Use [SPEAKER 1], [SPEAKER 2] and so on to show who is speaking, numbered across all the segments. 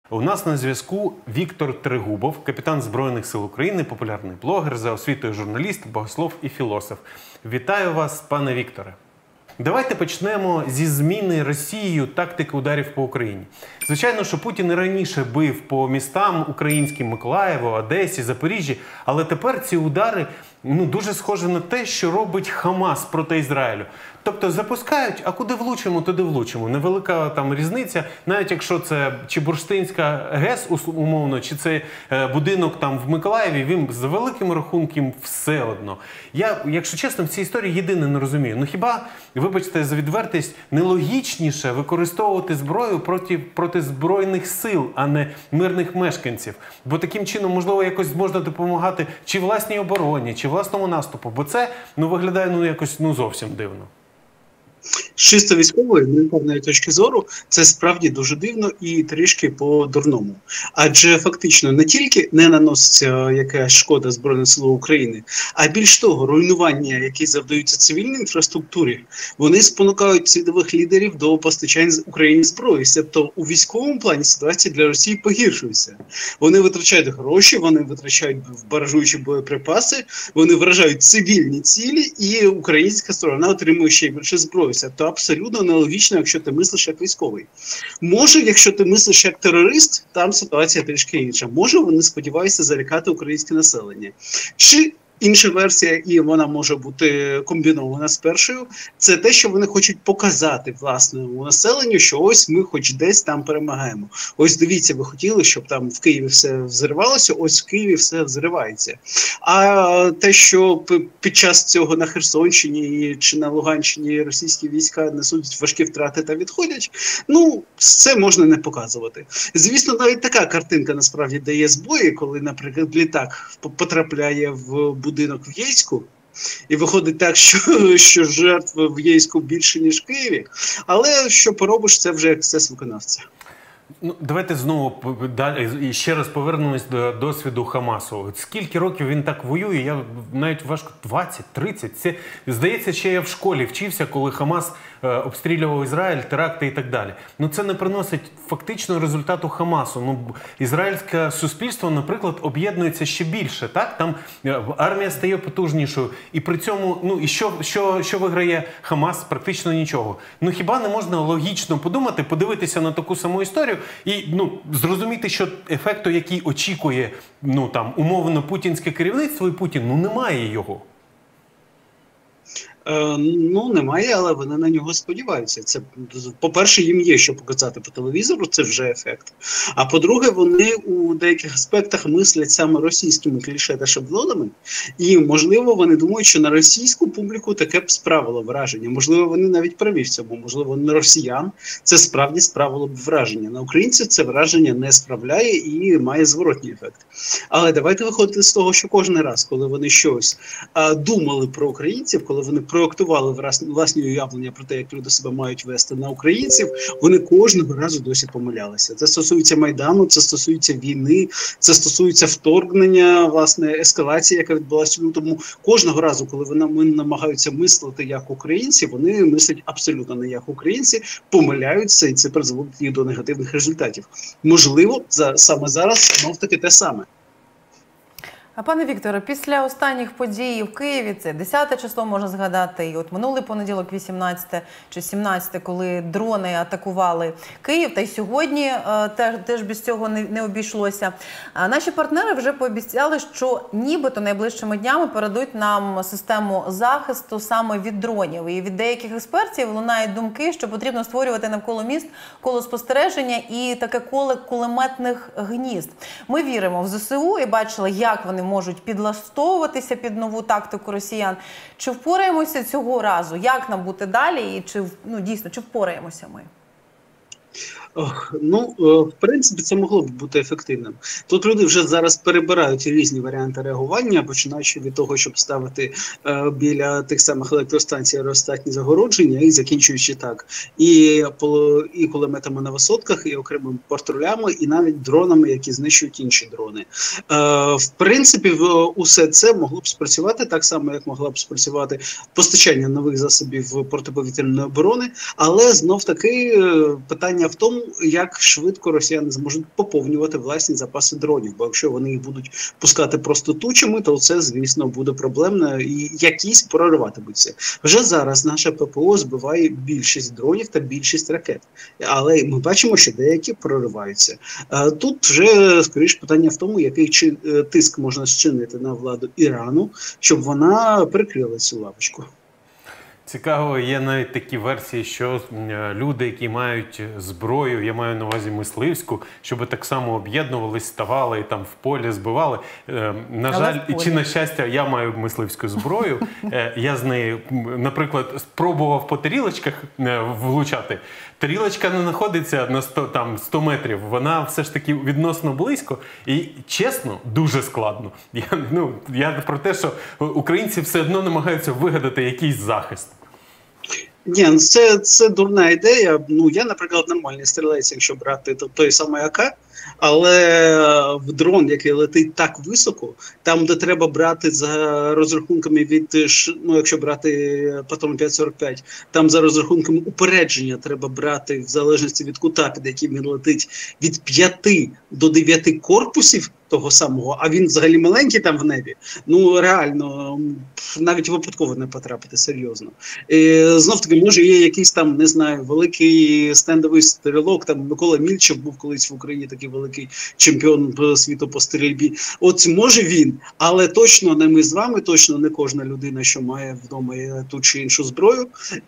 [SPEAKER 1] У нас на зв'язку Віктор Трегубов, капітан Збройних сил України, популярний блогер, за освітою журналіст, богослов і філософ. Вітаю вас, пане Вікторе. Давайте почнемо зі зміни Росією тактики ударів по Україні. Звичайно, що Путін і раніше бив по містам українським: Миколаєву, Одесі, Запоріжжі, але тепер ці удари дуже схожі на те, що робить Хамас проти Ізраїлю. Тобто запускають, а куди влучимо, туди влучимо. Невелика там різниця, навіть якщо це чи Бурштинська ГЕС, умовно, чи це будинок там в Миколаєві, він за великим рахунком все одно. Я, якщо чесно, в цій історії єдине не розумію. Хіба, вибачте за відвертість, нелогічніше використовувати зброю проти збройних сил, а не мирних мешканців? Бо таким чином, можливо, якось можна допомагати чи власній обороні, чи власному наступу. Бо це виглядає якось зовсім дивно.
[SPEAKER 2] З чисто військової, мілітарної точки зору, це справді дуже дивно і трішки по-дурному. Адже фактично не тільки не наноситься якась шкода Збройним силам України, а більш того, руйнування, які завдаються цивільній інфраструктурі, вони спонукають світових лідерів до постачання Україні зброї. Тобто у військовому плані ситуація для Росії погіршується. Вони витрачають гроші, вони витрачають баражуючі боєприпаси, вони вражають цивільні цілі, і українська сторона отримує ще більше зброї. То абсолютно нелогічно, якщо ти мислиш як військовий. Може, якщо ти мислиш як терорист, там ситуація трішки інша. Може, вони сподіваються залякати українське населення. Чи інша версія, і вона може бути комбінована з першою, це те, що вони хочуть показати власному населенню, що ось ми хоч десь там перемагаємо. Ось дивіться, ви хотіли, щоб там в Києві все взривалося, ось в Києві все взривається. А те, що під час цього на Херсонщині чи на Луганщині російські війська несуть важкі втрати та відходять, це можна не показувати. Звісно, навіть така картинка насправді дає збої, коли, наприклад, літак потрапляє в будинок в Єйську, і виходить так, що жертв в Єйську більше, ніж в Києві. Але що поробиш, це вже ексцес виконавця.
[SPEAKER 1] Давайте знову і ще раз повернемось до досвіду Хамасу. Скільки років він так воює? Я навіть важко 20, 30. Це, здається, ще я в школі вчився, коли Хамас обстрілював Ізраїль, теракти і так далі. Це не приносить фактично результату Хамасу. Ізраїльське суспільство, наприклад, об'єднується ще більше, так? Там армія стає потужнішою. І при цьому, і що виграє Хамас? Практично нічого. Хіба не можна логічно подумати, подивитися на таку саму історію і зрозуміти, що ефекту, який очікує умовно путінське керівництво і Путін, немає його?
[SPEAKER 2] Немає, але вони на нього сподіваються. Це, по-перше, їм є що показати по телевізору, це вже ефект. А по-друге, вони у деяких аспектах мислять саме російськими кліше та шаблонами, і, можливо, вони думають, що на російську публіку таке б справило враження. Можливо, вони навіть праві в цьому. Можливо, на росіян це справді справило б враження. На українців це враження не справляє і має зворотній ефект. Але давайте виходити з того, що кожен раз, коли вони щось думали про українців, коли вони проектували власні уявлення про те, як люди себе мають вести на українців, вони кожного разу досі помилялися. Це стосується Майдану, це стосується війни, це стосується вторгнення, власне, ескалації, яка відбулася. Тому кожного разу, коли вони намагаються мислити як українці, вони мислять абсолютно не як українці, помиляються, і це призводить їх до негативних результатів. Можливо, саме зараз знов-таки те саме.
[SPEAKER 3] А пане Вікторе, після останніх подій в Києві, це 10 число можна згадати, і от минулий понеділок, 18 чи 17, коли дрони атакували Київ, та й сьогодні теж без цього не обійшлося. Наші партнери вже пообіцяли, що нібито найближчими днями передадуть нам систему захисту саме від дронів. І від деяких експертів лунають думки, що потрібно створювати навколо міст коло спостереження і таке коло кулеметних гнізд. Ми віримо в ЗСУ і бачили, як вони можуть підлаштовуватися під нову тактику росіян. Чи впораємося цього разу? Як нам бути далі? І дійсно, чи впораємося ми?
[SPEAKER 2] В принципі, це могло б бути ефективним. Тут люди вже зараз перебирають різні варіанти реагування, починаючи від того, щоб ставити біля тих самих електростанцій аеростатні загородження, і закінчуючи так. І кулеметами на висотках, і окремими патрулями, і навіть дронами, які знищують інші дрони. В принципі, усе це могло б спрацювати так само, як могла б спрацювати постачання нових засобів протиповітряної оборони, але знов-таки питання в тому, тому, як швидко росіяни зможуть поповнювати власні запаси дронів. Бо якщо вони їх будуть пускати просто тучами, то це, звісно, буде проблемно і якісь прориватимуться. Вже зараз наша ППО збиває більшість дронів та більшість ракет. Але ми бачимо, що деякі прориваються. Тут вже, скоріш, питання в тому, який тиск можна зчинити на владу Ірану, щоб вона прикрила цю лавочку.
[SPEAKER 1] Цікаво, є навіть такі версії, що люди, які мають зброю, я маю на увазі мисливську, щоб так само об'єднувались, ставали і там в полі збивали. На жаль, чи на щастя, я маю мисливську зброю. Я з нею, наприклад, спробував по тарілочках влучати. Тарілочка не знаходиться на 100 метрів, вона все ж таки відносно близько і, чесно, дуже складно. Я про те, що українці все одно намагаються вигадати якийсь захист.
[SPEAKER 2] Ні, це дурна ідея. Я, наприклад, нормальний стрілець, якщо брати той самий АК, але в дрон, який летить так високо, там, де треба брати за розрахунками якщо брати патрон 5,45, там за розрахунками упередження треба брати, в залежності від кута, під яким він летить, від 5 до 9 корпусів того самого, а він взагалі маленький там в небі, реально, навіть випадково не потрапити, серйозно. Знов-таки, може є якийсь там, не знаю, великий стендовий стрілок, там Микола Мільчев був колись в Україні такий великий чемпіон світу по стрільбі. От може він, але точно не ми з вами, точно не кожна людина, що має вдома ту чи іншу зброю.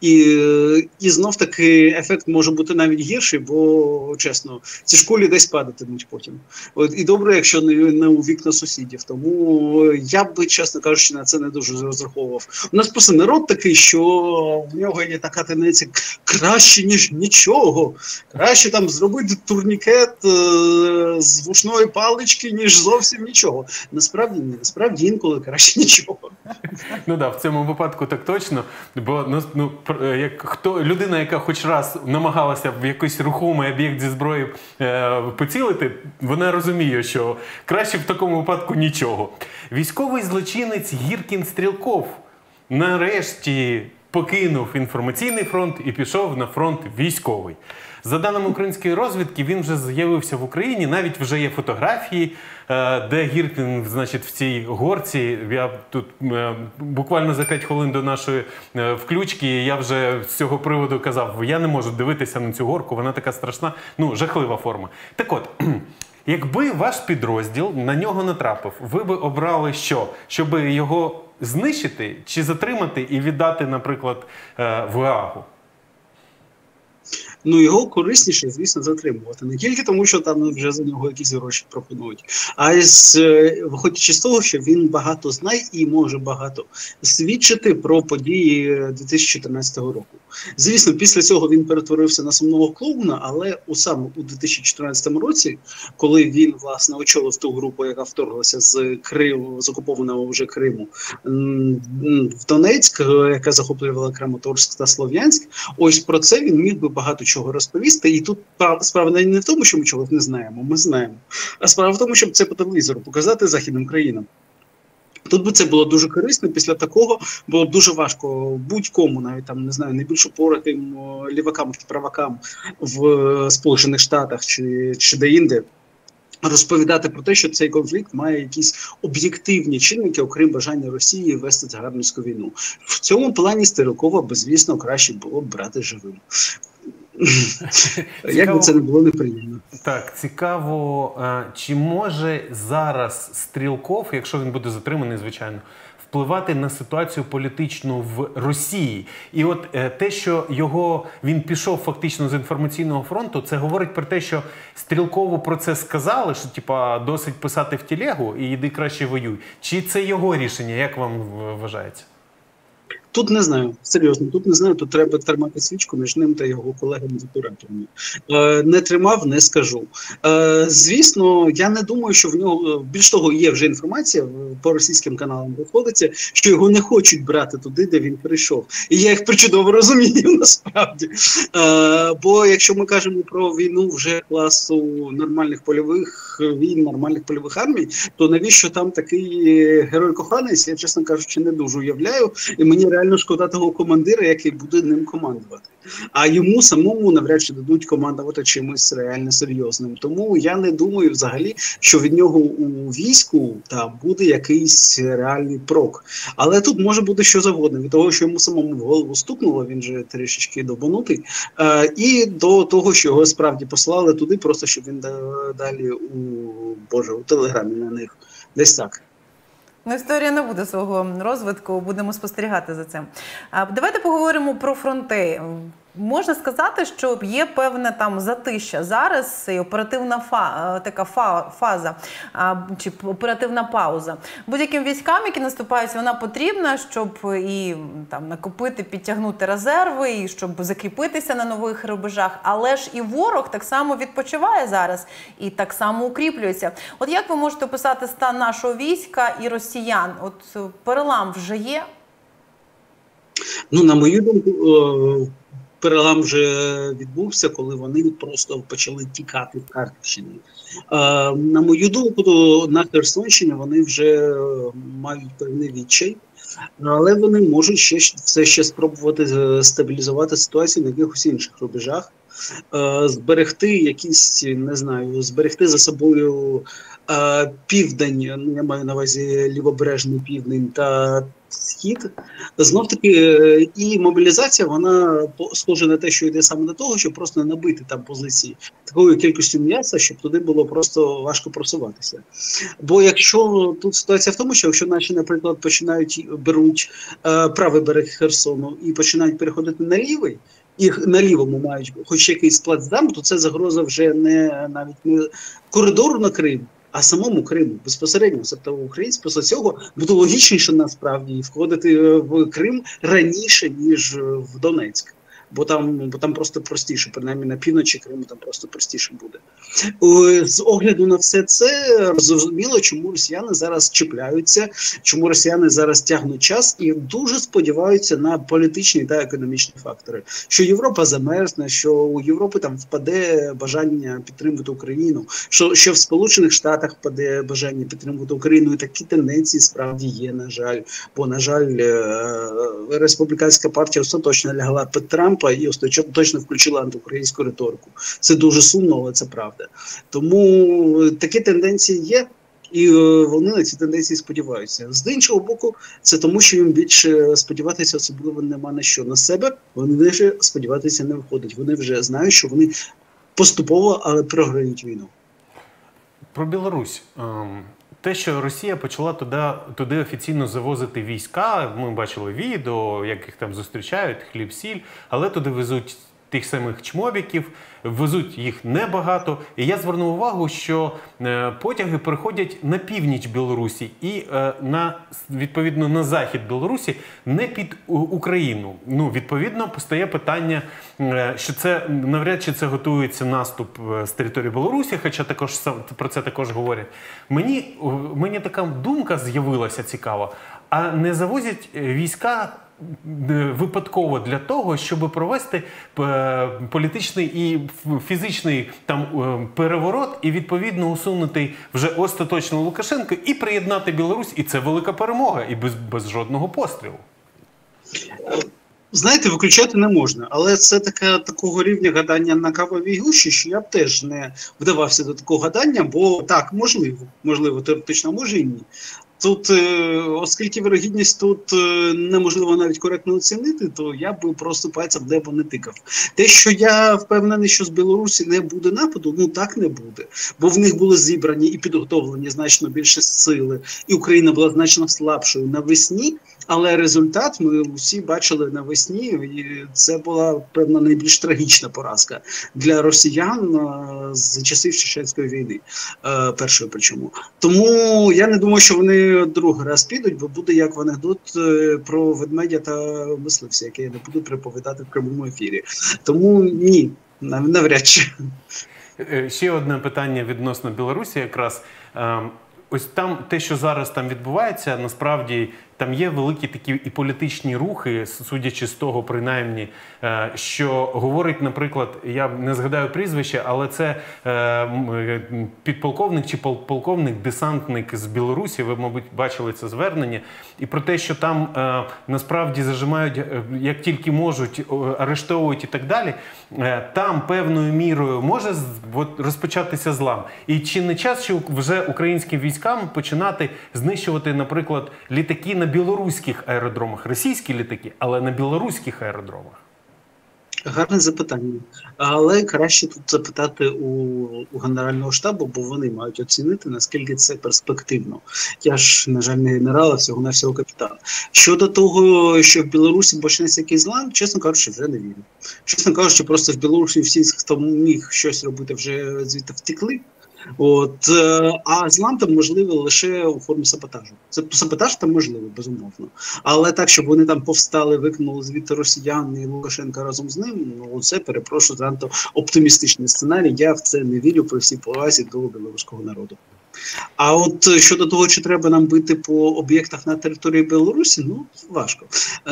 [SPEAKER 2] І знов-таки ефект може бути навіть гірший, бо, чесно, ці школі десь падатимуть потім. І добре, якщо не у вікна сусідів. Тому я би, чесно кажучи, на це не дуже розраховував. У нас просто народ такий, що в нього є така тенденція краще, ніж нічого. Краще там зробити турнікет з вушної палички, ніж зовсім нічого. Насправді ні. Насправді інколи краще нічого.
[SPEAKER 1] В цьому випадку так точно. Бо людина, яка хоч раз намагалася в якийсь рухомий об'єкт зі зброєю поцілити, вона розуміє, що краще в такому випадку нічого. Військовий злочинець Гіркін Стрілков нарешті покинув інформаційний фронт і пішов на фронт військовий. За даними української розвідки, він вже з'явився в Україні, навіть вже є фотографії, де Гіркін, в цій горці. Я тут буквально за 5 хвилин до нашої включки, я вже з цього приводу казав, я не можу дивитися на цю горку, вона така страшна, жахлива форма. Так от, якби ваш підрозділ на нього натрапив, ви би обрали що? Щоб його знищити чи затримати і віддати, наприклад, в Гаагу?
[SPEAKER 2] Його корисніше, звісно, затримувати. Не тільки тому, що там вже за нього якісь гроші пропонують, а й виходячи з того, що він багато знає і може багато свідчити про події 2014 року. Звісно, після цього він перетворився на сумного клоуна, але саме у 2014 році, коли він, власне, очолив ту групу, яка вторглася з окупованого вже Криму в Донецьк, яка захоплювала Краматорськ та Слов'янськ, ось про це він міг би багато чого розповісти. І тут справа не в тому, що ми чогось не знаємо, ми знаємо, а справа в тому, щоб це по телевізору показати західним країнам. Тут би це було дуже корисно, після такого було б дуже важко будь-кому, навіть там, не знаю, найбільш упоротим лівакам чи правакам в Сполучених Штатах чи де-інде, розповідати про те, що цей конфлікт має якісь об'єктивні чинники, окрім бажання Росії вести загарбницьку війну. В цьому плані Стрілкова, звісно, краще було б брати живим. Як би це не було неприємно.
[SPEAKER 1] Так, цікаво, чи може зараз Стрілков, якщо він буде затриманий, звичайно, впливати на ситуацію політичну в Росії? І от те, що він пішов фактично з інформаційного фронту, це говорить про те, що Стрілкову про це сказали, що досить писати в телегу і йди краще воюй. Чи це його рішення, як вам вважається?
[SPEAKER 2] Тут не знаю, серйозно, тут треба тримати свічку між ним та його колегами-докторантами. Не тримав, не скажу. Звісно, я не думаю, що в нього, більш того, є вже інформація, по російським каналам виходиться, що його не хочуть брати туди, де він прийшов. І я їх причудово розумію, насправді. Бо якщо ми кажемо про війну вже класу нормальних польових війн, нормальних польових армій, то навіщо там такий герой-коханець, я, чесно кажучи, не дуже уявляю. І мені реально шкода того командира, який буде ним командувати. А йому самому навряд чи дадуть командувати чимось реально серйозним. Тому я не думаю взагалі, що від нього у війську буде якийсь реальний прок. Але тут може бути що завгодно. Від того, що йому самому в голову стукнуло, він же трішечки добанутий, і до того, що його справді послали туди, просто щоб він далі у Телеграмі на них. Десь так.
[SPEAKER 3] Ну, історія не буде свого розвитку, будемо спостерігати за цим. Давайте поговоримо про фронти. Можна сказати, що є певна там затища зараз, і оперативна така фаза, чи оперативна пауза. Будь-яким військам, які наступають, вона потрібна, щоб і там накопити, підтягнути резерви, і щоб закріпитися на нових рубежах. Але ж і ворог так само відпочиває зараз, і так само укріплюється. От як ви можете описати стан нашого війська і росіян? От перелам вже є?
[SPEAKER 2] Ну, на мою думку, перелам вже відбувся, коли вони просто почали тікати в Харківщині. На мою думку, на Херсонщині вони вже мають певний відчай, але вони можуть все ще спробувати стабілізувати ситуацію на якихось інших рубежах, зберегти якісь, не знаю, зберегти за собою південь, я маю на увазі лівобережний південь та схід. Знов-таки і мобілізація, вона схожа на те, що йде саме до того, щоб просто набити там позиції такою кількістю м'яса, щоб туди було просто важко просуватися. Бо якщо тут ситуація в тому, що якщо наші, наприклад, беруть правий берег Херсону і починають переходити на лівий, і на лівому мають хоч якийсь плацдарм, то це загроза вже навіть не коридору на Крим, а самому Криму безпосередньо. Тобто українці після цього буде логічніше насправді входити в Крим раніше, ніж в Донецьк. Бо там просто простіше, принаймні на півночі Криму там просто простіше буде. З огляду на все це, зрозуміло, чому росіяни зараз чіпляються, чому росіяни зараз тягнуть час і дуже сподіваються на політичні та економічні фактори. Що Європа замерзне, що у Європи там впаде бажання підтримувати Україну, що в Сполучених Штатах впаде бажання підтримувати Україну. І такі тенденції справді є, на жаль. Бо, на жаль, республіканська партія остаточно лягла під Трампа і точно включила антиукраїнську риторику. Це дуже сумно, але це правда. Тому такі тенденції є, і вони на ці тенденції сподіваються. З іншого боку, це тому, що їм більше сподіватися особливо нема на що. На себе вони вже сподіватися не виходить. Вони вже знають, що вони поступово, але програють війну.
[SPEAKER 1] Про Білорусь. Те, що Росія почала туди офіційно завозити війська, ми бачили відео, як їх там зустрічають, хліб-сіль, але туди везуть тих самих чмобіків, везуть їх небагато. І я звернув увагу, що потяги переходять на північ Білорусі і відповідно на захід Білорусі, не під Україну. Ну, відповідно, постає питання, що це навряд чи це готується наступ з території Білорусі, хоча також про це також говорять. Мені така думка з'явилася цікава, а не завозять війська випадково для того, щоб провести політичний і фізичний там переворот і відповідно усунути вже остаточно Лукашенка і приєднати Білорусь, і це велика перемога, і без жодного пострілу.
[SPEAKER 2] Знаєте, виключати не можна, але це такого рівня гадання на кавовій гущі, що я б теж не вдавався до такого гадання, бо так, можливо, теоретично, може і ні. Тут, оскільки вирогідність тут неможливо навіть коректно оцінити, то я би просто пальцем в небо не тикав. Те, що я впевнений, що з Білорусі не буде нападу, ну так не буде. Бо в них були зібрані і підготовлені значно більше сили, і Україна була значно слабшою навесні, але результат ми всі бачили навесні, і це була, певно, найбільш трагічна поразка для росіян з часів Чеченської війни, першою причому. Тому я не думаю, що вони другий раз підуть, бо буде як в анекдот про ведмедя та мисливця, який я не буду переповідати в прямому ефірі. Тому ні, навряд чи.
[SPEAKER 1] Ще одне питання відносно Білорусі якраз. Ось там те, що зараз там відбувається, насправді там є великі такі і політичні рухи, судячи з того, принаймні, що говорить, наприклад, я не згадаю прізвище, але це підполковник чи полковник, десантник з Білорусі, ви, мабуть, бачили це звернення, і про те, що там насправді зажимають, як тільки можуть, арештовують і так далі, там певною мірою може розпочатися злам. І чи не час, що вже українським військам починати знищувати, наприклад, літаки на білоруських аеродромах, російські літаки, але на білоруських аеродромах?
[SPEAKER 2] Гарне запитання. Але краще тут запитати у Генерального штабу, бо вони мають оцінити, наскільки це перспективно. Я ж, на жаль, не генерал, а всього-навсього капітан. Щодо того, що в Білорусі почнеться якийсь злам, чесно кажучи, вже не вірю. Чесно кажучи, просто в Білорусі всі, хто міг щось робити, вже звідти втекли. А злам там можливо лише у формі саботажу. Це саботаж там можливий, безумовно. Але так, щоб вони там повстали, викинули звідти росіян і Лукашенка разом з ним, ну це, перепрошую, занадто оптимістичний сценарій. Я в це не вірю при всій повазі до білоруського народу. А от щодо того, чи треба нам бити по об'єктах на території Білорусі, ну, важко.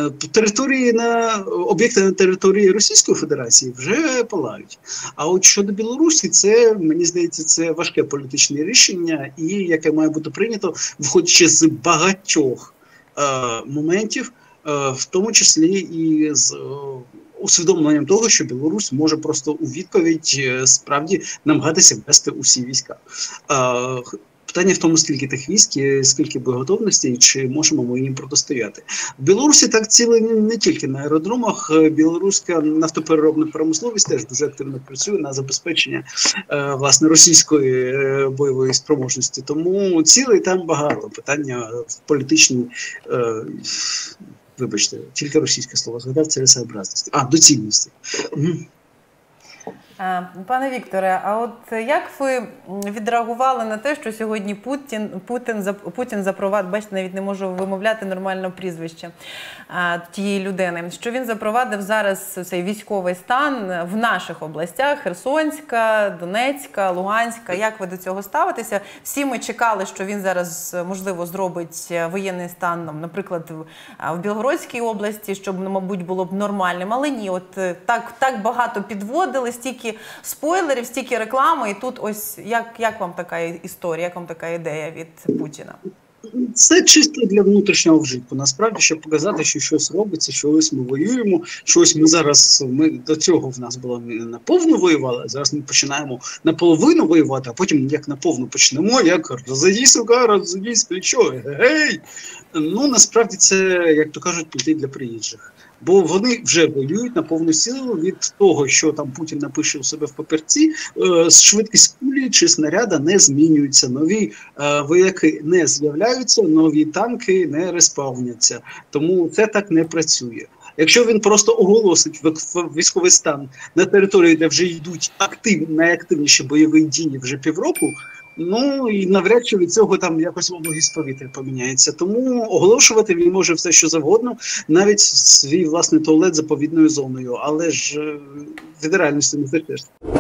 [SPEAKER 2] Об'єкти на території Російської Федерації вже палають. А от щодо Білорусі, це, мені здається, це важке політичне рішення, і яке має бути прийнято, виходячи з багатьох моментів, в тому числі і з усвідомленням того, що Білорусь може просто у відповідь справді намагатися ввести усі війська. Питання в тому, скільки тих військ, скільки боєготовності, і чи можемо ми їм протистояти. В Білорусі так ціле не тільки на аеродромах. Білоруська нафтопереробна промисловість теж дуже активно працює на забезпечення власне російської бойової спроможності. Тому цілей там багато. Питання в політичній, вибачте, тільки російське слово згадав, цілесообразності. Доцільності.
[SPEAKER 3] Пане Вікторе, а от як ви відреагували на те, що сьогодні Путін запровадив, бачите, навіть не можу вимовляти нормально прізвище тієї людини, що він запровадив зараз цей військовий стан в наших областях: Херсонська, Донецька, Луганська. Як ви до цього ставитеся? Всі ми чекали, що він зараз, можливо, зробить воєнний стан, наприклад, в Білгородській області, щоб, мабуть, було б нормальним. Але ні, от так багато підводили, стільки спойлерів, стільки реклами, і тут ось як вам така історія, як вам така ідея від Путіна?
[SPEAKER 2] Це чисто для внутрішнього вжитку. Насправді, щоб показати, що щось робиться, що ось ми воюємо, щось ми до цього в нас було наповну воювали, а зараз ми починаємо наполовину воювати, а потім як наповну почнемо, як розійдись, сука, розійдись, плечо, гей! Ну, насправді це, як то кажуть, пліти для приїжджих. Бо вони вже воюють на повну силу від того, що там Путін напише у себе в папірці, швидкість кулі чи снаряда не змінюється, нові вояки не з'являються, нові танки не респавняться. Тому це так не працює. Якщо він просто оголосить військовий стан на території, де вже йдуть найактивніші бойові дії вже півроку, ну і навряд чи від цього там якось вологість повітря поміняється. Тому оголошувати він може все, що завгодно, навіть свій власний туалет заповідною зоною. Але ж від реальності не втечеш.